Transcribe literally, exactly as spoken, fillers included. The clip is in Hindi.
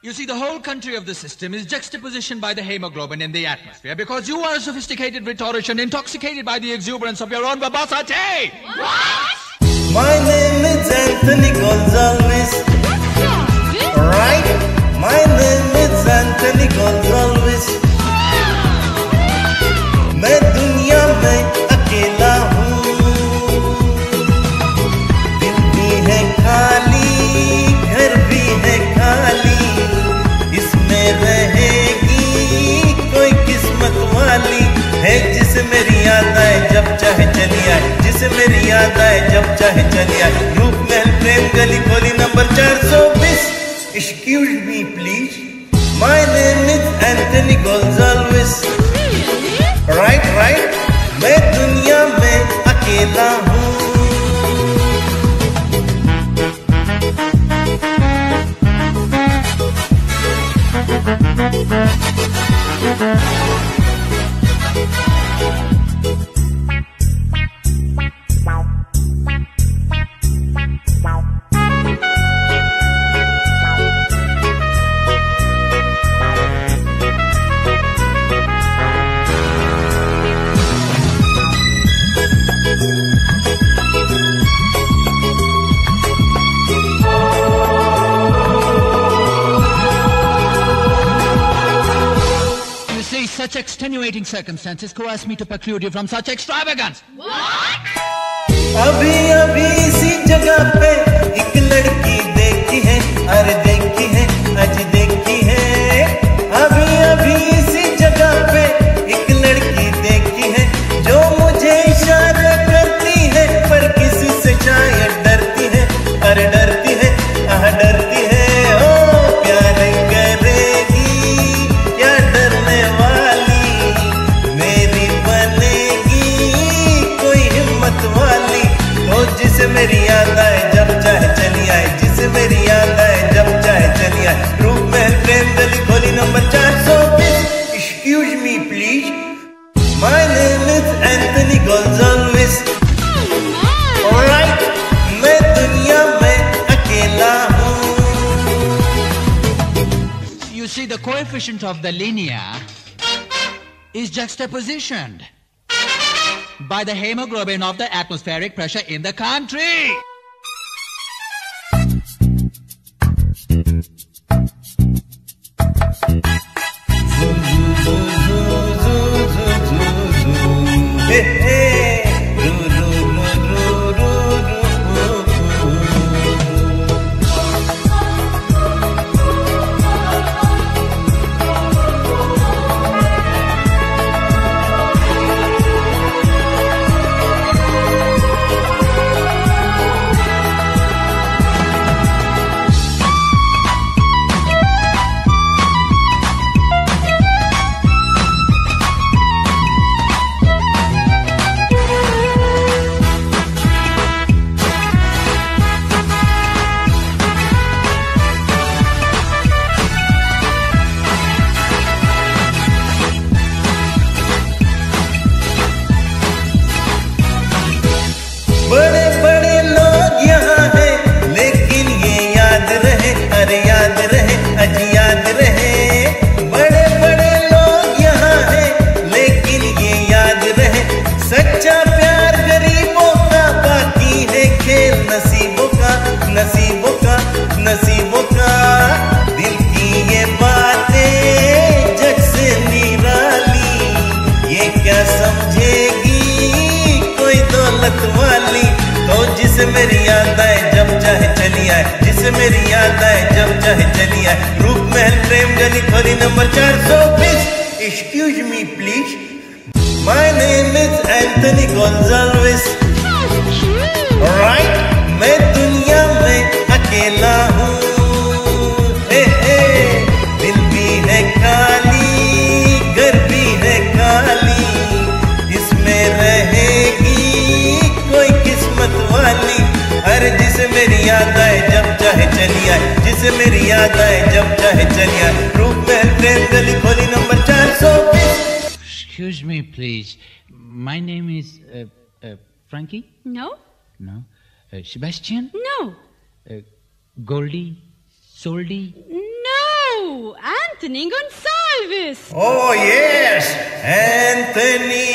You see, the whole country of the system is juxtapositioned by the hemoglobin in the atmosphere because you are a sophisticated rhetorician intoxicated by the exuberance of your own verbosity. What? My name is Anthony Gonzalez. Right? My name is Anthony Gonzalez. मैं दुनिया में अकेला हूँ, दिल भी है खाली, घर भी है खाली, इसमें रहेगी कोई किस्मत वाली है जिसे मेरी याद आए जब चाहे चली आए, जिसे मेरी याद आए जब चाहे चली आए। रूप महल प्रेम गली खोली नंबर चार सौ बीस। Excuse me please, my name is Anthony Gonzalez. Right, right, मैं दुनिया में अकेला हूँ। Such extenuating circumstances coerce me to preclude you from such extravagance. What? अभी अभी इसी जगह पे एक लड़की देखी है, अरे देखी है, आज देखी है। अभी अभी इसी जगह पे एक लड़की देखी है जो मुझे इशारा करती है, पर किसी से शायद डरती है, अरे डरती है, आह डरती है। ओ प्यार करेगी क्या डरने वाली, मेरी बनेगी कोई हिम्मत वाली, तो जिसे मेरी याद आए जब चाहे चली आए, जिसे मेरी याद आए जब चाहे चली आए। रूप महल प्रेम गली खोली नंबर चार सौ बीस। Excuse me please, my name is Anthony Gonzalez. Alright, मैं दुनिया में अकेला हूँ। You see, the coefficient of the linear is juxtapositioned by the hemoglobin of the atmospheric pressure in the country. Hey, hey. बड़े बड़े लोग यहाँ हैं, लेकिन ये याद रहे, अरे याद रहे, अज याद रहे। बड़े बड़े लोग यहाँ हैं, लेकिन ये याद रहे, सच्चा प्यार गरीबों का, बाकी है खेल नसीबों का, नसीबों का, नसीबों का। दिल की ये बातें जग से निराली, ये क्या समझेगी कोई दौलत वाली, तो जिसे मेरी याद आए जब चाहे चली आए, जिसे मेरी याद आए जब चाहे चली आए। रूप महल प्रेम गली खोली नंबर चार सौ बीस। Excuse me please, my name is Anthony Gonzalez. Right, मैं दुनिया में अकेला हूँ। हे हे, दिल भी है खाली, घर भी है खाली, इसमें रहेगी कोई किस्मत वाली, अरे जिसे मेरी याद आए जब चाहे चली आए, जिसे मेरी याद आए जब चाहे चली आए। रूप महल प्रेम गली खोली नंबर चार सौ बीस। Excuse me please, my name is uh, uh, Frankie? No. No. Uh, Sebastian? No. Uh, Goldie? Soldy? No. you, Anthony Gonsalves. Oh yes, Anthony